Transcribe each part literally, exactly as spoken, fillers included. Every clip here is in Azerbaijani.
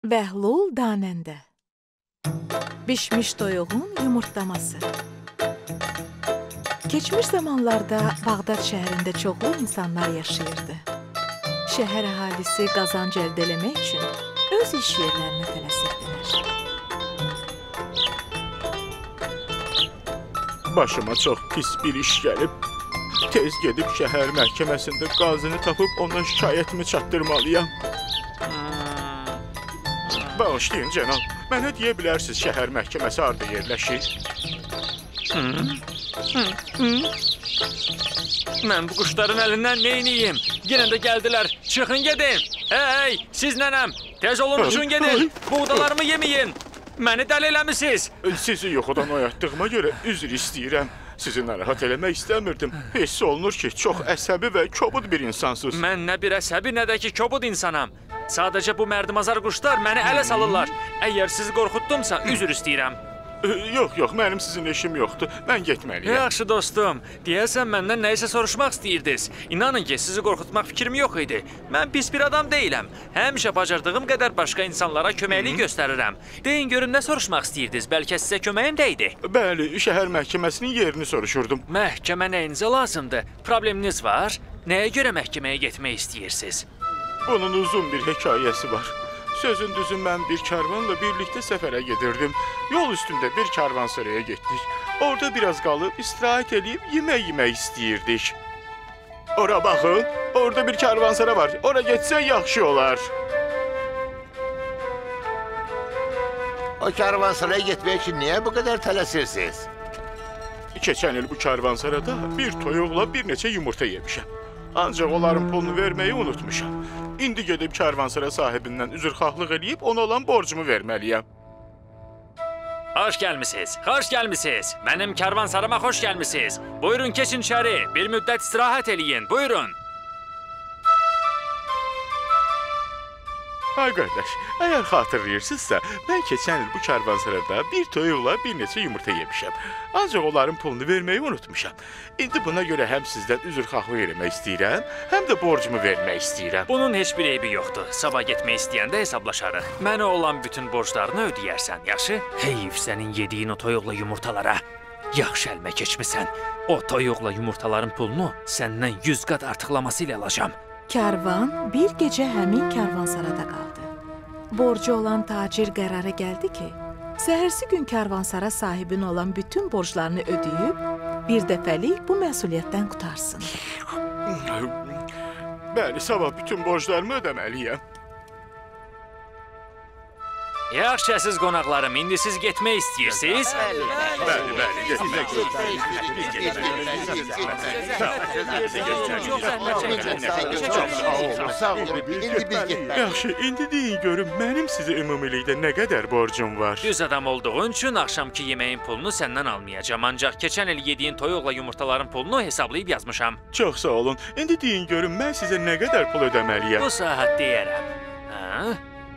Bəhlul Danəndə. Bişmiş toyuğun yumurtlaması. Keçmiş zamanlarda Bağdad şəhərində çoxlu insanlar yaşayırdı. Şəhər əhalisi qazanc əldə eləmək üçün öz iş yerlərinə tələsirdilər. Başıma çox pis bir iş gəlib. Tez gedib şəhər məhkəməsində qazını tapıb ona şikayətimi çatdırmalıyam. Bağışlayın, cənab. Mənə deyə bilərsiniz şəhər məhkəməsi harada yerləşir? Mən bu quşların əlindən neyniyim? Yenə də gəldilər. Çıxın gedin. Hey, siz nənəm. Tez olun uçun gedin. Buğdalarımı yeməyin. Məni dəli eləmisiniz. Sizi yuxudan oyatdığıma görə üzr istəyirəm. Sizi narahat eləmək istəmirdim. Hiss olunur ki, çox əsəbi və kobud bir insansınız. Mən nə bir əsəbi, nə də ki, kobud insanam. Sadəcə bu mərdimazar quşlar məni ələ salırlar. Əgər sizi qorxutdumsa, üzr istəyirəm. Yox, yox, mənim sizin işim yoxdur. Mən getməliyəm. Yaxşı dostum, deyəsən məndən nəyisə soruşmaq istəyirdiniz. İnanın ki, sizi qorxutmaq fikrim yox idi. Mən pis bir adam deyiləm. Həmişə bacardığım qədər başqa insanlara köməklik göstərirəm. Deyin görün, nə soruşmaq istəyirdiniz? Bəlkə sizə köməyim dəydi? Bəli, şəhər məhkəməsinin yerini soruşurdum. Məhkəmə nəyinizə lazımdır? Probleminiz var? Nəyə görə məhkəməyə getmək istəyirsiniz? Bunun uzun bir hekayəsi var. Sözün düzü mən bir karvanla birlikdə səfərə gedirdim. Yol üstündə bir karvansaraya getdik. Orada biraz qalıb istirahət edib yemək yemək istəyirdik. Ora baxın, orada bir karvansara var. Ora getsək yaxşı olar. O karvansaraya getmək üçün niyə bu qədər tələsirsiniz? Keçən il bu karvansarada bir toyuqla bir neçə yumurta yemişəm. Ancaq onların pulunu verməyi unutmuşam. İndi gedib karvansara sahibindən üzrxahlıq eləyib ona olan borcumu verməliyəm. Xoş gəlmisiniz, xoş gəlmisiniz. Mənim karvansarama xoş gəlmisiniz. Buyurun, keçin içəri. Bir müddət istirahət eləyin. Buyurun. Ay qardaş, əgər xatırlayırsınızsa, mən keçən il bu karvansarada bir toyuqla bir neçə yumurta yemişəm. Ancaq onların pulunu verməyi unutmuşam. İndi buna görə həm sizdən üzrxahlıq eləmək istəyirəm, həm də borcumu vermək istəyirəm. Bunun heç bir eybi yoxdur. Sabah getmək istəyəndə hesablaşarıq. Mənə olan bütün borclarını ödəyərsən, yaxşı? Heyf sənin yediyin o toyuqla yumurtalara. Yaxşı əlmə keçmisən. O toyuqla yumurtaların pulunu səndən yüz qat artıqlaması ilə alacam. Karvan bir gecə həmin karvansarada qaldı. Borcu olan tacir qərara gəldi ki, səhərsi gün karvansara sahibin olan bütün borclarını ödəyib, bir dəfəlik bu məsuliyyətdən qutarsın. Bəli, sabah bütün borclarımı ödəməliyəm. Yaxşı, siz qonaqlarım, indi siz getmək istəyirsiniz? Bəli, bəli, getmək istəyirəm. Yaxşı, indi deyin görüm, mənim sizə ümumilikdə nə qədər borcum var? Düz adam olduğun üçün axşamki yeməyin pulunu səndən almayacam. Ancaq keçən il yediyin toyuqla yumurtaların pulunu hesablayıb yazmışam. Çox sağ olun. İndi deyin görüm, mən sizə nə qədər pul ödəməliyəm? Bu saat deyərəm. Hə?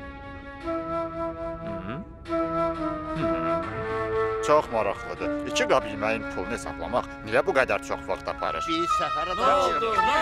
Çox maraqlıdır. İki qab yeməyin pulunu hesablamaq niyə bu qədər çox vaxt aparır? Biz səfərə Nə oldu? Nə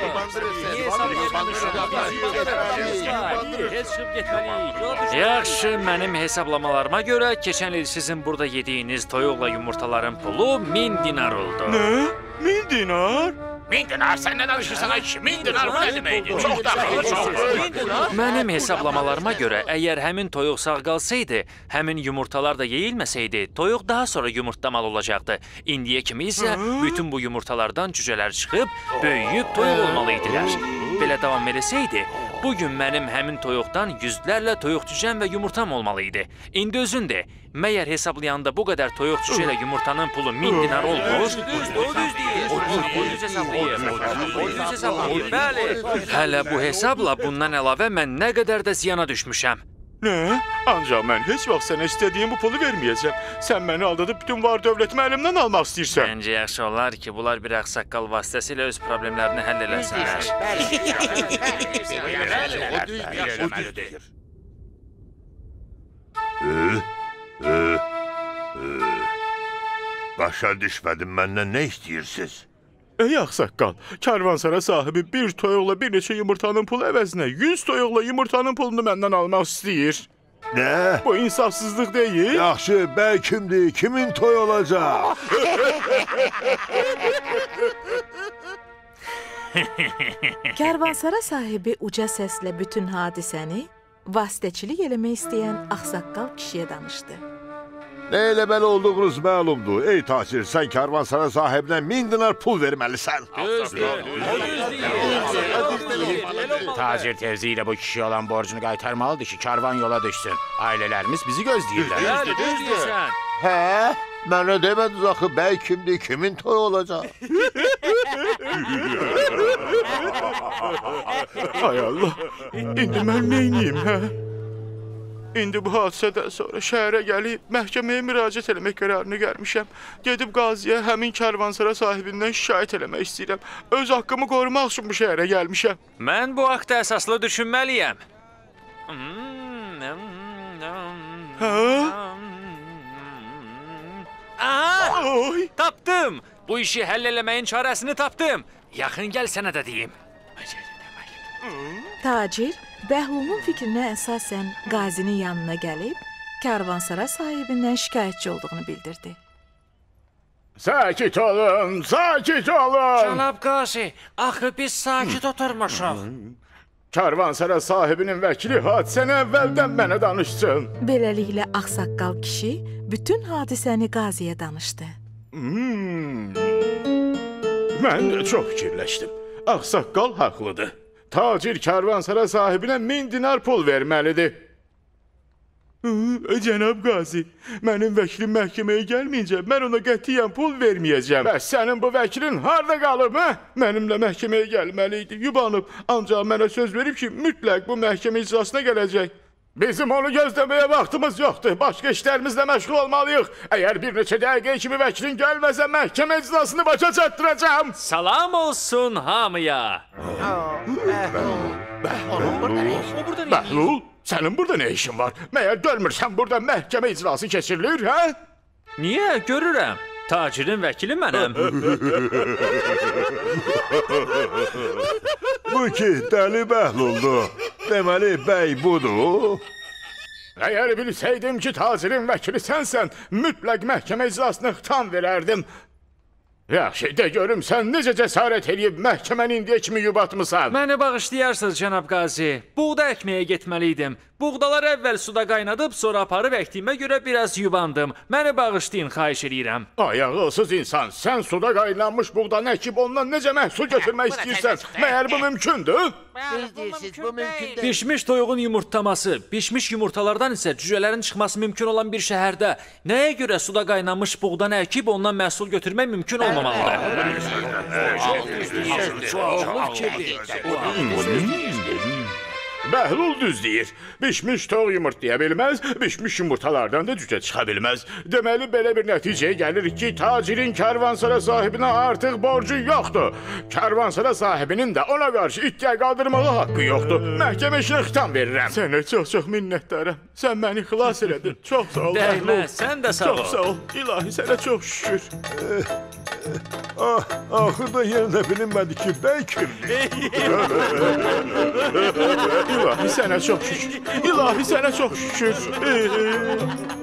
oldu? Yaxşı, mənim hesablamalarıma görə keçən il sizin burada yediyiniz toyuqla yumurtaların pulu min dinar oldu. Nə? Min dinar? Min dinar, sən nə danışırsan ay kişi? Min dinar bu nə deməkdir? Çox daxılı, çox. Mənim hesablamalarıma görə, əgər həmin toyuq sağ qalsaydı, həmin yumurtalar da yeyilməsəydi, toyuq daha sonra yumurtlamalı olacaqdı. İndiyə kimi isə bütün bu yumurtalardan cücələr çıxıb, böyüyüb toyuq olmalıydilər. Belə davam eləsəydi, bugün mənim həmin toyuqdan yüzlərlə toyuq cücəm və yumurtam olmalıydı. İndi özün de, məyər hesablayanda bu qədər toyuq cücə ilə yumurtanın pulu min dinar olmur? Düz, düz, o düz deyir. O düz hesablayır. O düz hesablayır, bəli. Hələ bu hesabla bundan əlavə mən nə qədər də ziyana düşmüşəm. Nə? Ancaq mən heç vaxt sənə istədiyim bu pulu verməyəcəm. Sən məni aldadıb bütün var dövlətimi əlimdən almaq istəyirsən. Məncə yaxşı olar ki, bunlar bir ağsaqqal vasitəsilə öz problemlərini həll eləsinlər. O düz deyir. Başa düşmədim, məndən nə istəyirsiniz? Ey ağsaqqal, karvansara sahibi bir toyuqla bir neçə yumurtanın pulu əvəzinə yüz toyuqla yumurtanın pulunu məndən almaq istəyir. Nə? Bu insafsızlıq deyil. Yaxşı, bəy kimdir? Kimin toy olacaq? Karvansara sahibi uca səslə bütün hadisəni vasitəçilik eləmək istəyən ağsaqqal kişiyə danışdı. Nə elə belə olduğunuz məlumdur. Ey tacir, sən karvansara sahibinə min dinar pul verməlisən. Tacir tezliyle bu kişiye olan borcunu qaytarmalıdır ki, karvan yola düşsün. Ailelerimiz bizi gözləyirlər. Düz deyirsən. Hə? Mənə demədiniz axı, bəy kimdir? Kimin toy olacaq? Ay Allah, indi mən neyniyim, hə? İndi bu hadisədən sonra şəhərə gəlib məhkəməyə müraciət eləmək qərarını gəlmişəm. Gedib qaziyə həmin karvansara sahibindən şikayət eləmək istəyirəm. Öz haqqımı qorumaq üçün bu şəhərə gəlmişəm. Mən bu haqda əsaslı düşünməliyəm. Hə? Aha! Oy! Tapdım! Bu işi həll eləməyin çarəsini tapdım. Yaxın gəl sənə də deyim. Tacir, Bəhlulun fikrinə əsasən qazinin yanına gəlib, karvansara sahibindən şikayətçi olduğunu bildirdi. Sakit olun, sakit olun! Cənab qazi, axı biz sakit oturmuşuq. Karvansara sahibinin vəkili hadisəni əvvəldən mənə danışsın. Beləliklə ağsaqqal kişi bütün hadisəni qaziyə danışdı. Hmm. Mən çox fikirləşdim. Ağsaqqal haqlıdır. Tacir karvansara sahibinə min dinar pul verməlidir. Hı, cənab qazi, mənim vəkilim məhkəməyə gəlməyincə mən ona qətiyyən pul verməyəcəm. Bəs sənin bu vəkilin harda qalıb, hə? Mənimlə məhkəməyə gəlməliydi, yubanıb. Ancaq mənə söz verib ki, mütləq bu məhkəmə icrasına gələcək. Bizim onu gözləməyə vaxtımız yoxdur. Başqa işlərimizlə məşğul olmalıyıq. Əgər bir neçə dəqiqə kimi vəkilin gəlməsə məhkəmə icrasını başa çatdıracağam. Salam olsun hamıya. Bəhlul, sənin burada nə işin var? Məyər görmürsən burada məhkəmə icrası keçirilir, hə? Niyə? Görürəm. Tacirin vəkili mənəm. Bu ki, dəli Bəhluldur. Deməli, bəy budur. Əgər bilsəydim ki, tacirin vəkili sənsən, mütləq məhkəmə icrasına xitam verərdim. Yaxşı, de görüm, sən necə cəsarət edib məhkəməni indiyə kimi yubatmısan? Məni bağışlayarsınız, cənab qazi. Buğda əkməyə getməliydim. Buğdaları əvvəl suda qaynadıb, sonra aparıb əkdiyimə görə biraz yubandım. Məni bağışlayın, xahiş edirəm. Ayağılsız insan, sən suda qaynanmış buğdanı əkib ondan necə məhsul götürmək istəyirsən? Məyər bu mümkündür? Düz deyirsiniz, bu mümkün deyil. Pişmiş toyuğun yumurtlaması, pişmiş yumurtalardan isə cücələrin çıxması mümkün olan bir şəhərdə nəyə görə suda qaynanmış buğdanı əkib ondan məhsul götürmək mümkün olmamalıdır? Bəhlul düz deyir. Bişmiş toğ yumurtlaya bilməz, bişmiş yumurtalardan da cücə çıxa bilməz. Deməli, belə bir nəticəyə gəlir ki, tacirin karvansara sahibinə artıq borcu yoxdur. Karvansara sahibinin də ona qarşı iddia qaldırmağa haqqı yoxdur. Məhkəmə işinə xitam verirəm. Sənə çox-çox minnətdaram. Sən məni xilas elədin. Çox sağ ol, Bəhlul. Dəyməz, sən də sağ ol. Çox sağ ol. İlahi, sənə çox şükür. Ah, axırda yenə də bilinmədi ki, bəy kimdir? İlahi, sənə çox şükür. İlahi, sənə çox şükür.